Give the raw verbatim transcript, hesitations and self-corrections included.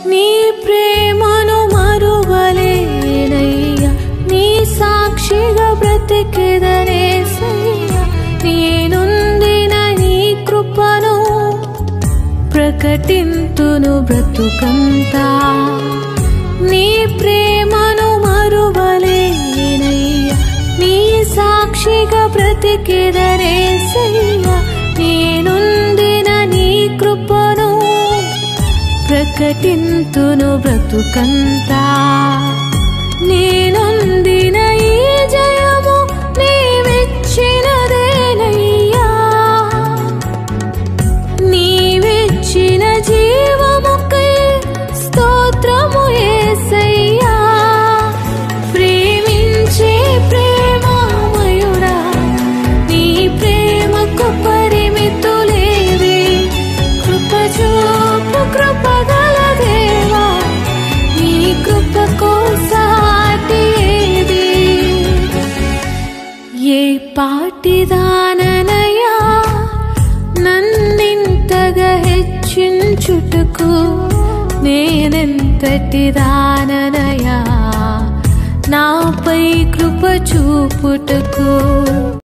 నీ ప్రేమను మరువలేనయ్యా, నీ సాక్షిగా బ్రతికెదనేసయ్యా. నేనుందిన నీ కృపను ప్రకటింతును బ్రతుకంతా. నీ ప్రేమను మరువలేనయ్యా, నీ సాక్షిగా బ్రతికెదనేసయ్యా. నేనుందిన నీ కృపను ప్రకటింతును బ్రతుకంతా. నేనొందిన ఈ జయము నీవిచ్చినదేనయ్యా, నీవిచ్చిన జీవముకై స్తోత్రము యేసయ్యా. ప్రేమించే ప్రేమామయుడా, నీ ప్రేమకు పరిమితులేవి. కృప చూపు కృపగల దేవా, నీ కృపకు సాటి ఏది? ఏ పాటిదాననయ్యా నన్నింతగా హెచ్చించుటకు, నేనెంతటి దాననయ్యా నాపై కృప చూపుటకు.